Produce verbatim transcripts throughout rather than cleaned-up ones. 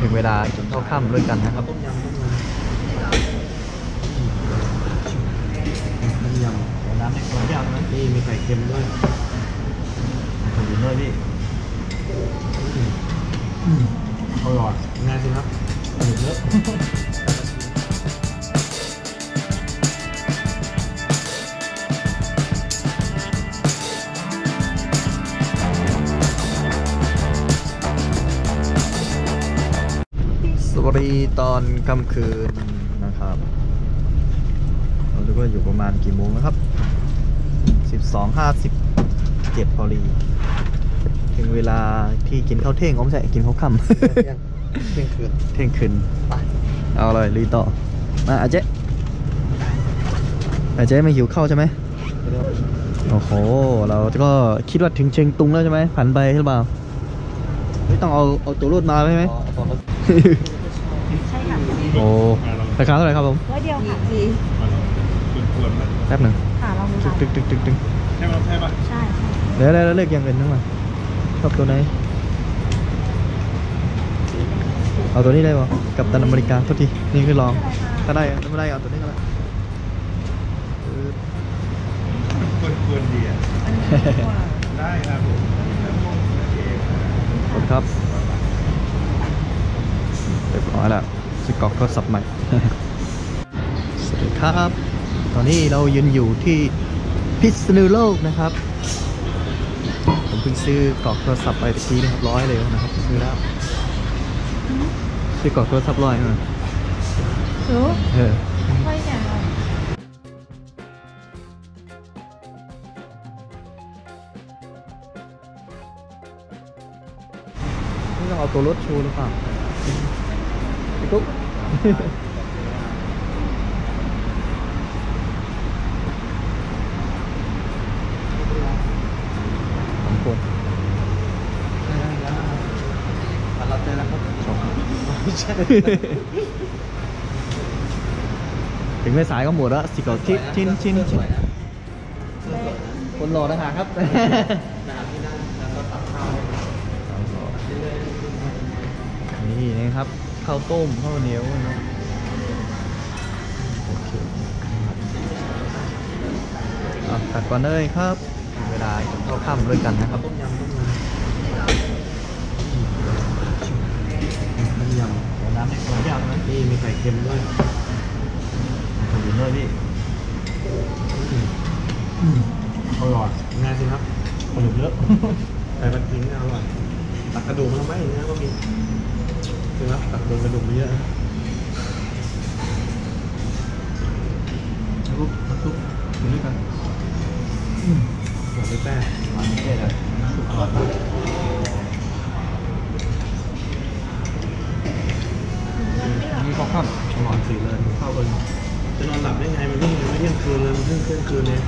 ถึงเวลากินข้าวค่ำด้วยกันนะครับต้มยำต้มยำต้มยำน้ำในครัวไม่เอานะนี่มีไข่เค็มด้วยขอบคุณด้วยพี่อร่อยง่ายสิครับหยุดเยอะสวัสดีตอนค่ำคืนนะครับเราดูว่าอยู่ประมาณกี่โมงนะครับ สิบสองห้าสิบเจ็ด พอดีถึงเวลาที่กินข้าวเที่ยงอ๋อไม่ใช่กินข้าวค่ำเที่ยงคืนเที่ยงคืนเอาเลยลุยต่อมาอาเจ๊อาเจ๊ไม่หิวข้าวใช่ไหมโอ้โหเราก็คิดว่าถึงเชียงตุงแล้วใช่ไหมผันไปหรือเปล่าไม่ต้องเอาเอาตัวรถมาใช่ไหมใช่ค่ะโอ้ราคาเท่าไหร่ครับผมร้อยเดียวค่ะดีแป๊บหนึ่งค่ะลองดูตึกตึกตึกตึกตึกใช่ไหมใช่ปะใช่เดี๋ยวแล้วเลือกอย่างอื่นทั้งหมดชอบตัวไหนเอาตัวนี้ได้ป่ะกับตันอเมริกาทุกทีนี่คือลองถ้าได้ไม่ได้เอาตัวนี้ก็ได้ควรควรดีอ่ะได้ครับผมขอบคุณครับเรียบร้อยแล้วสกอกก็สับใหม่ สวัสดีครับตอนนี้เรายืนอยู่ที่พิษณุโลกนะครับผมเพิ่งซื้อกล่องโทรศัพท์ไปตะกี้นะครับร้อยเลยนะครับซื้อแล้วซื้อกล่องโทรศัพท์ร้อยมารู้เออค่อยแก่นี่ต้องเอาตัวรถชูหรือเปล่าพี่ตุ๊ก สองคนเราเจอแล้วครับสองถึงไม่สายก็หมดแล้วสิก่อนชิ้นชิ้นชิ้นชิ้นคนรอนะฮะครับนี่นะครับข้าวต้มข้าวเหนียวนะโอเคอ่ะตัดก่อนเลยครับถึงเวลากินข้าวค่ำด้วยกันนะครับต้มยำต้มยำต้มยำน้ำในครัวไม่เอานะนี่มีไข่เค็มด้วยขอบคุณด้วยพี่อร่อยง่ายสิครับขนมเยอะไข่ปลาทิ้งอร่อยตักกระดูกมาทำไมเนื้อก็มีคือครับตักโดนกระดูกเยอะนะทุบทุบกินด้วยกันหมดไปแป้งมันไม่ได้เลยสุกอร่อยมากนี่ข้าวค่ำอร่อยสีเลยข้าวเลยจะนอนหลับได้ไงมันเพิ่งไม่เที่ยงคืนเลยมันเพิ่งเที่ยงคืนเลย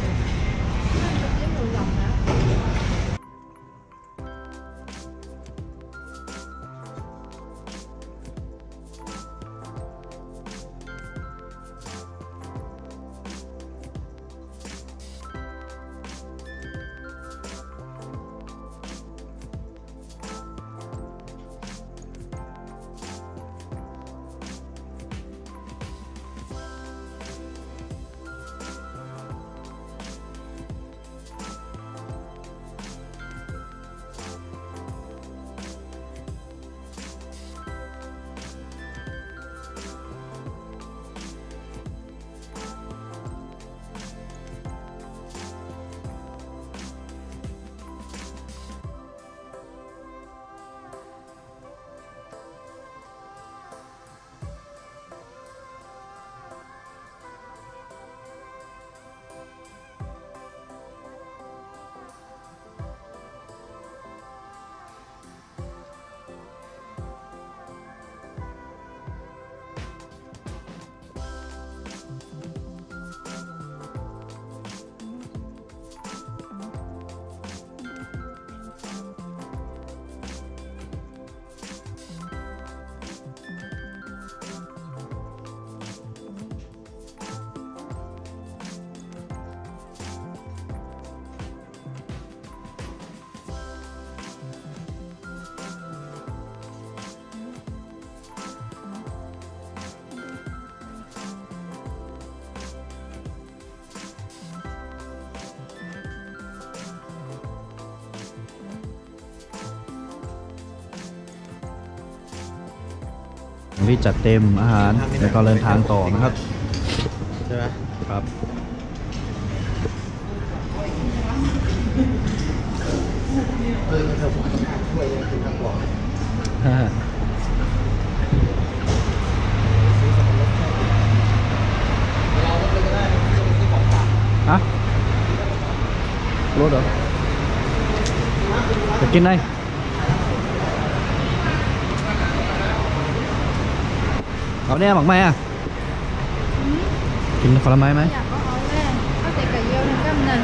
วันนี้จัดเต็มอาหารแล้วก็เดินทางต่อนะครับใช่ไหมครับเออเธอบอกช่วยยังคือทางบอกเราก็เลยก็ได้ซื้อของฝากฮะรถเหรอจะกินไหนเอาเนี่ยหมักไหมอ่ะกินผลไม้ไหมอยากก็เอาแม่เอาแต่ไก่เยี่ยวนั่นก็มัน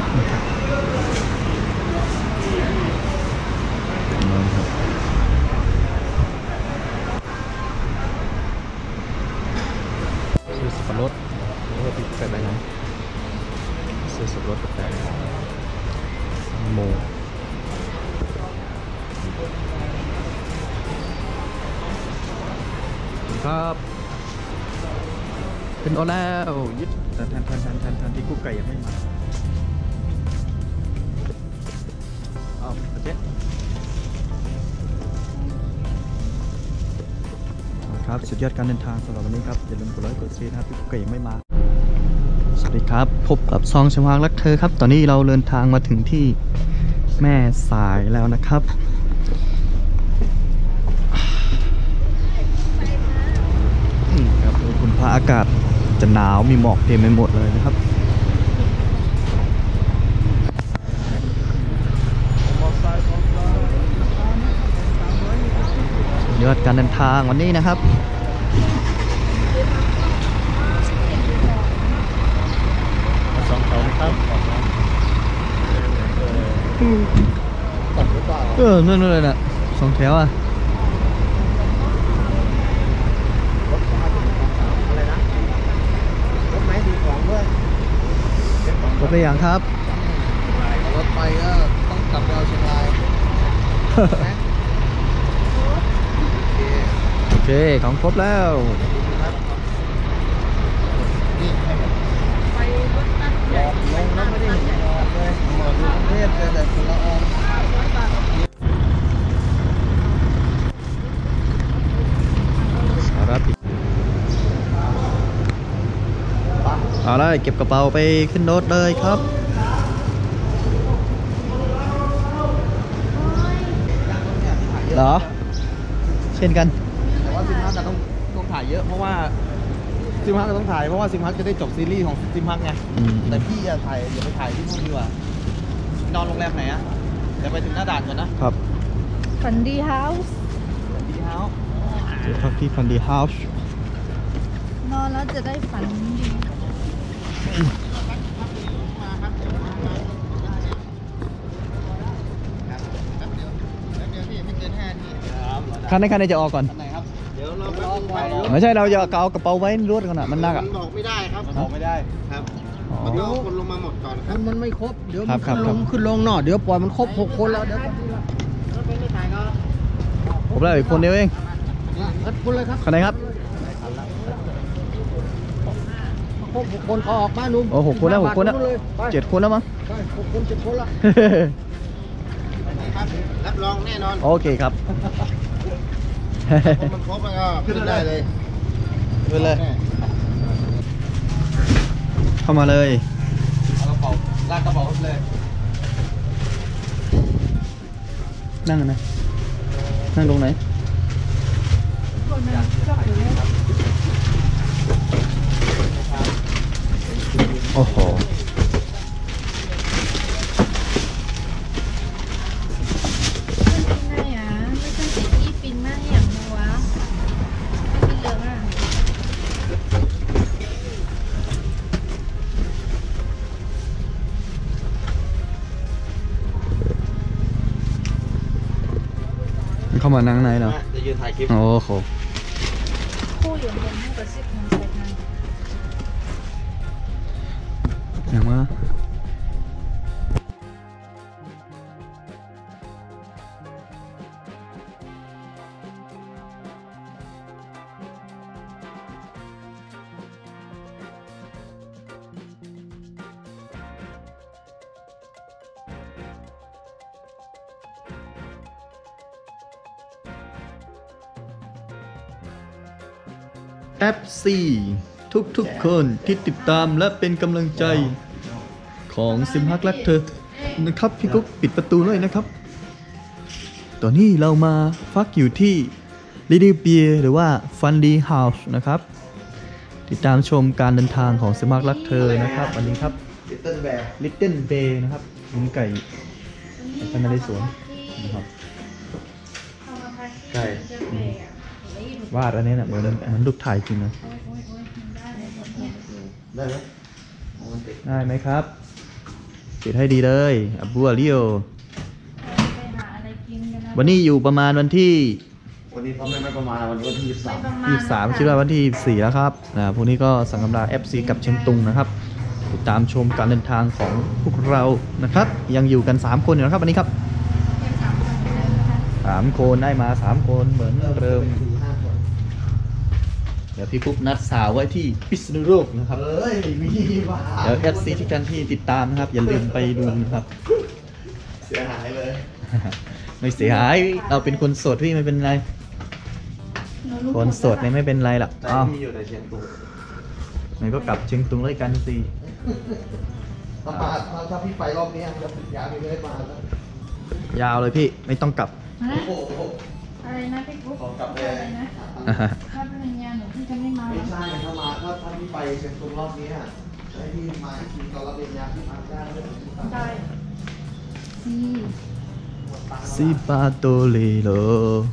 ซื้อสับปะรดแล้วก็ติดใส่ใบนั้นซื้อสับปะรดกาแฟโมครับเป็นโอแล้วยึดแทนแทนแทนแทนแทนแทนที่กุ๊กไก่ยังไม่มาเอาเจ๊ครับสุดยอดการเดินทางสำหรับวันนี้ครับอย่าลืมกดไลค์กดแชร์นะครับที่กุ๊กไก่ยังไม่มาสวัสดีครับพบกับซองชวางรักเธอครับตอนนี้เราเดินทางมาถึงที่แม่สายแล้วนะครับนี่ครับคุณพระอากาศจะหนาวมีหมอกเต็มไปหมดเลยนะครับยอดการเดินทางวันนี้นะครับสองแถวครับเออนั่นเลยน่ะสองแถวอ่ะอะไรนะรถไม้ดีของด้วยรถไปอย่างครับรถไปก็ต้องกลับไปเอาเชียงรายนะโอเคของครบแล้วนี่ให้แบบไปรถตัดหลอกลงแล้วไม่ได้เห็นหลอกเลยหมดกรุงเทพเจอแต่ฝุ่นละอองสาระผิดเอาเลยเก็บกระเป๋าไปขึ้นรถเลยครับเหรอเช่นกันแต่ว่าซิมฮักก็ต้องต้องถ่ายเยอะเพราะว่าซิมฮักก็ต้องถ่ายเพราะว่าซิมฮักจะได้จบซีรีส์ของซิมฮักไงอืมแต่พี่อย่าถ่ายอย่าไปถ่ายที่นู่นดีกว่านอนโรงแรมไหนอะเดี๋ยวไปถึงหน้าด่านก่อนนะครับฝันดีเฮาส์ดีเฮาส์เดี๋ยวพักที่ฟันดีเฮาส์นอนแล้วจะได้ฝันดีคันไหนคันไหนจะออกก่อนไหนครับเดี๋ยวเราไปไปไม่ใช่เราจะเอากระเป๋าไว้รถก่อนอ่ะมันหนักอ่ะบอกไม่ได้ครับบอกไม่ได้ครับอ๋อมันต้องเอาคนลงมาหมดก่อนครับมันไม่ครบเดี๋ยวครัมับนครับขึ้นลงครับขึ้นลงหน่อเดี๋ยวปล่อยมันครบหกคนแล้วเดี๋ยวผมแล้วอีกคนเดียวเองคัดคุณเลยครับคันไหนครับครบหกคนออกมาหนุ่มโอ้หกคนแล้วหกคนแล้วเลยไปเจ็ดคนแล้วมั้งไปหกคนเจ็ดคนละครับ รับรองแน่นอนโอเคครับพอมันครบแล้วก็ขึ้นได้เลยขึ้นเลยแน่เข้ามาเลยเอากระเป๋าลากกระเป๋าเลยนั่งกันนะนั่งตรงไหนคนมันชอบอยู่แล้วโอ้โหไม่ใช่อ่ะไม่ใช่สีที่ปินมากอย่างนัวไม่เหลืองอ่ะเข้ามานั่งไหนเนาะจะยืนถ่ายคลิปโอ้โหคู่อยู่บนห้องกระซิบของใส่ทางอย่างว่าเอฟ ซี ทุกๆคนที่ติดตามและเป็นกำลังใจของซิมฮักรักเธอนะครับพี่กุ๊กปิดประตูเลยนะครับตอนนี้เรามาฟักอยู่ที่ Little Beer หรือว่า Fundy House นะครับ ติดตามชมการเดินทางของซิมฮักรักเธอนะครับวันนี้ครับ Little Bear Little Bay นะครับหญิงไก่ไปนาเรศวรนะครับไก่วาดอันนี้นะเหมือนเหมือนรูปถ่ายจริงนะได้ไหมได้ไหมครับติดให้ดีเลยอับบัวเลียววันนี้อยู่ประมาณวันที่วันนี้เขาไม่ไม่ประมาณวันนี้วันที่ยี่สิบสามยี่สิบสามคิดว่าวันที่ยี่สิบสี่แล้วครับนะพวกนี้ก็สั่งกำลัง เอฟ ซี กับเชียงตุงนะครับติดตามชมการเดินทางของพวกเรานะครับยังอยู่กันสามคนอยู่นะครับวันนี้ครับสามคนได้มาสามคนเหมือนเดิมเดี๋ยวพี่ปุ๊บนัดสาวไว้ที่พิษณุโลกนะครับเฮ้ยมีว่าเดี๋ยว เอฟ ซี ที่กันที่ติดตามนะครับอย่าลืมไปดูนะครับเสียหายเลยไม่เสียหายเราเป็นคนโสดพี่ไม่เป็นไรคนโสดเนี่ยไม่เป็นไรหรอกแต่อ้าวที่อยู่ในเชียงตุงไหนก็กลับเชียงตุงเลยกันสิถ้ามาถ้าพี่ไปรอบนี้จะติดยาไม่ได้มาแล้วยาวเลยพี่ไม่ต้องกลับฮะโอ้โหอะไรนะพี่กุ๊กขอกลับเลยอะไรนะถ้าปริญญาหนูพี่จะไม่มาไม่แล้วใช่ถ้ามาถ้าถ้าพี่ไปเชียงตุงรอบนี้อ่ะให้พี่มาอีกทีตอนรับปริญญาที่มาได้ไม่ถึงที่ได้ซีซิปาโตเลโล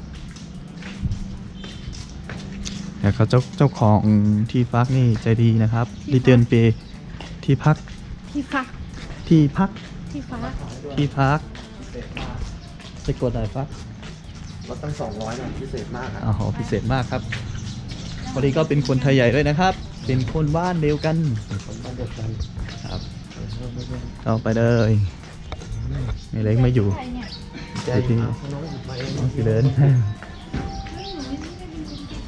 แต่เขาเจ้าเจ้าของที่พักนี่ใจดีนะครับรีเตือนเปที่พักที่ฟ้าที่พักที่ฟ้าที่พักจะกดอะไรฟักลดตั้งสองร้อยนะพิเศษมากครับอ๋อพิเศษมากครับพอดีก็เป็นคนไทยใหญ่ด้วยนะครับ เป็นคนบ้านเดียวกันผมมาเดียวกันครับเอาไปเลยไม่เล็กไม่อยู่ใครเนี่ยใจดีน้องหยิบมาเองน้องสิเดินเฮ้ยหนูไม่ได้เป็นคนจิต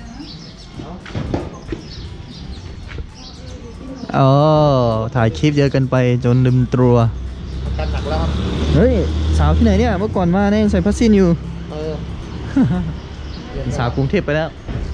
นะอ๋อถ่ายคลิปเยอะเกันไปจนลืมตัวกันหนักแล้วครับเฮ้ยสาวที่ไหนเนี่ยเมื่อก่อนมาเนี่ยใส่ผ้าสิ้นอยู่เออเป็นสาวกรุงเทพไปแล้ว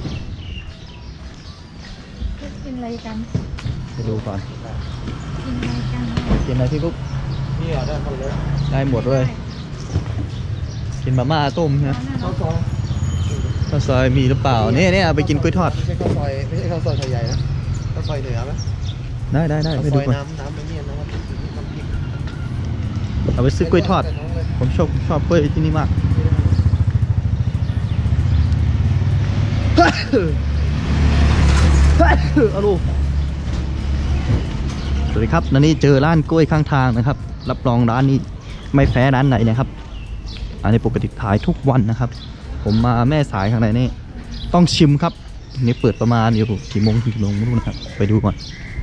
กินอะไรกันไปดูก่อนกินอะไรกันกินอะไรพี่กุ๊กนี่เหรอได้หมดเลยได้หมดเลย กินมาม่าต้มใช่ไหมข้าวซอยข้าวซอยมีหรือเปล่าเนี่ยเนี่ยเอาไปกินกล้วยทอดไม่ใช่ข้าวซอยไม่ใช่ข้าวซอยไทยใหญ่นะข้าวซอยเหนือไหมได้ได้ได้ข้าวไปซดูอยก่อนน้ำน้ำไม่เนียนนะครับน้ำพริกเอาไปซื้อกล้วยทอดใส่น้องเลยผมชอบชอบกล้วยที่นี่มาก เอาลูกสวัสดีครับนันนี่เจอร้านกล้วยข้างทางนะครับ รับรองร้านนี้ไม่แพ้ร้านไหนนะครับ อันนี้ปกติขายทุกวันนะครับ ผมมาแม่สายข้างในนี่ต้องชิมครับนี่เปิดประมาณอยู่กี่โมงถึงกี่โมงไม่รู้นะครับ ไปดูก่อน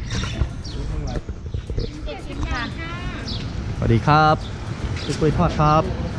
เจ็ดสิบบาทค่ะสวัสดีครับซื้อกล้วยทอดครับ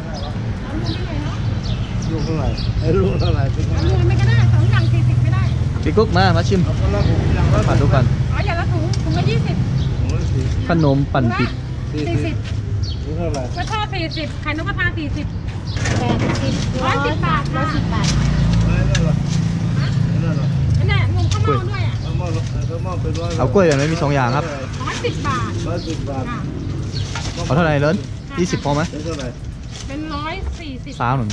ลูกเท่าไหร่ไอ้ลูกเท่าไหร่เป็นเท่าไหร่รวมไม่ก็ได้สองอย่างสี่สิบก็ได้พี่กุ๊กมามาชิมเอาคนละถุงอย่างละมาดูกันอ๋ออย่างละถุงถุงละยี่สิบถุงละสี่ขนมปั่นปิดสี่สิบนี่เท่าไหร่กระทอดสี่สิบไข่นกกระทาสี่สิบแปดสิบร้อยสิบบาทร้อยสิบบาทไม่เท่าไหร่ไม่เท่าไหร่อันนี้รวมข้าวเม่าด้วยอ่ะข้าวหม้อข้าวหม้อเป็นร้อยเอากล้วยแบบนี้มีสองอย่างครับร้อยสิบบาทร้อยสิบบาทค่ะเอาเท่าไหร่เลินยี่สิบพอไหมเป็นเท่าไหร่เป็นร้อยสี่สิบสามหนึ่ง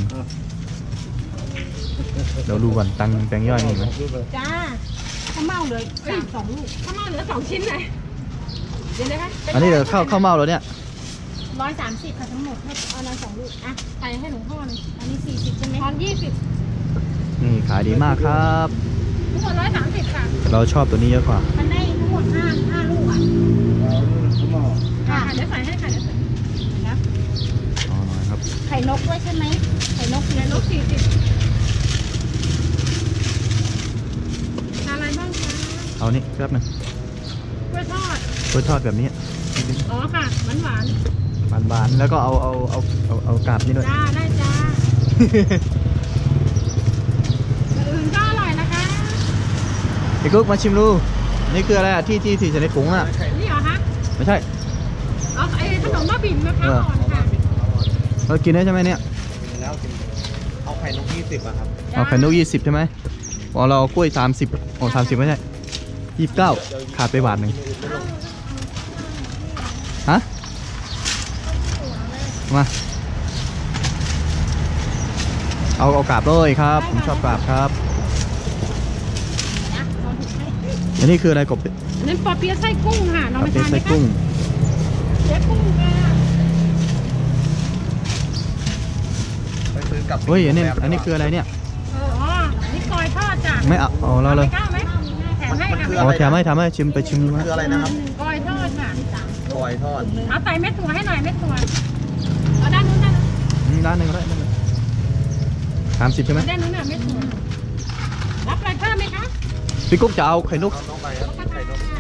เดี๋ยวดูก่อนตังค์แบงค์ย่อยมีไหมดูไปจ้าข้าวเม่าเหลือสามสองลูกข้าวเม่าเหลือสองชิ้นเลยเดี๋ยวนะคะอันนี้เดี๋ยวเข้าเข้าเมาแล้วเนี่ยร้อยสามสิบค่ะทั้งหมดให้เอาละสองลูกอ่ะใส่ให้หลวงพ่อหนึ่งอันนี้สี่สิบใช่ไหมทอนยี่สิบนี่ขายดีมากครับทั้งหมดร้อยสามสิบค่ะเราชอบตัวนี้เยอะกว่ามันได้ทั้งหมดห้าห้าลูกอ่ะเอาข้าวหม้อค่ะเดี๋ยวใส่ให้ค่ะเดี๋ยวใส่นะอ๋อหน่อยครับไข่นกด้วยใช่ไหมไข่นกไข่นกสี่สิบทานอะไรบ้างคะเอานี่แป๊บหนึงกล้วยทอดกล้วยทอดแบบนี้อ๋อค่ะหวานหวานบานๆแล้วก็เอาเอาเอาเอาเอากาบนี่ด้วยจ้าได้จ้าอื่นก็อร่อยนะคะพี่กุ๊กมาชิมดูนี่คืออะไรอะที่ที่ที่จะในผงอ่ะนี่เหรอคะไม่ใช่อ๋อไอ้ขนมบ้าบิ่นมะพร้าวอ่อนค่ะเรากินได้ใช่ไหมเนี่ยแล้วกินเอาไข่นกยี่สิบอะครับเอาไข่นกยี่สิบใช่ไหมพอเรากล้วยสามสิบโอ้สามสิบไม่ใช่ยี่สิบเก้าขาดไปบาทหนึ่งฮะมาเอาเอากราบเลยครับผมชอบกราบครับนะลองถูกให้อันนี้คืออะไรกบอันนั้นปอเปี๊ยะไส้กุ้งค่ะลองไปเป็นทานไหมไส้คะกุ้งเจ๊กุ้งค่ะไปซื้อกลับเฮ้ยอันนี้อันนี้คืออะไรเนี่ยเอออ๋อนี่กอยทอดจ้ะไม่เอาเอาเราเลยไม่กล้าไหมแถมให้ค่ะอ๋อแถมให้ทำให้ชิมไปชิมดูมันนะคืออะไรนะครับกอยทอดค่ะกอยทอดเอาใส่เม็ดถั่วให้หน่อยเม็ดถั่วเอาด้านนู้นด้านนู้นอืมด้านหนึ่งก็ได้ด้านหนึ่งสามสิบใช่ไหมด้านนู้นน่ะเม็ดถั่วรับอะไรเพิ่มไหมคะพี่กุ๊กจะเอาไข่นกเอาน้องไปครับไข่นก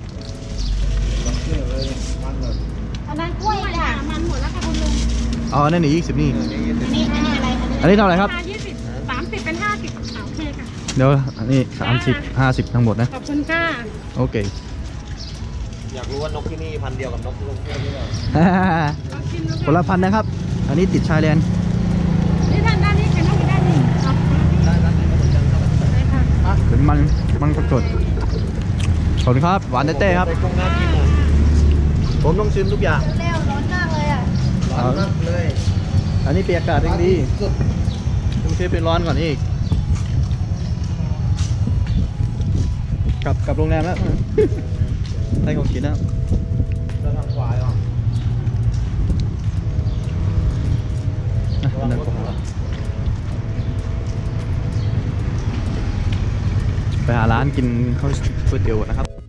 อันนั้นกล้วยจ้ะมันหมดแล้วค่ะคุณลุงอ๋อนั่นนี่ยี่สิบนี่อันนี้อันนี้อะไรอันนี้เท่าไหร่ครับยี่สิบสามสิบเป็นห้าสิบโอเคค่ะเดี๋ยวอันนี้สามสิบห้าสิบทั้งหมดนะขอบคุณค่ะโอเคอยากรู้ว่านกที่นี่พันธุ์เดียวกับนกที่กรุงเทพหรือเปล่าลองชิมดูคนละพันนะครับ อันนี้ติดชายแดนนี่ด้านด้านนี้เป็นต้องมีด้านนี้เอาคนละที่ได้ร้านไหนก็เหมือนกันครับเลยค่ะเป็นมันมันสดขอบคุณครับ หวานเต้ๆครับไส้กุ้งน่ากินอ่ะผมต้องชิมทุกอย่างเร็วร้อนมากเลยอ่ะร้อนมากเลยอันนี้เปียกอากาศเองดีสุดกรุงเทพเป็นร้อนก่อนอีกกลับกลับโรงแรมแล้ว ได้ของกินแล้วแล้วทางขวาอ่ะนะระวังนั่นรถหัวไปหาร้านกินข้าวก๋วยเตี๋ยวก่อนนะครับ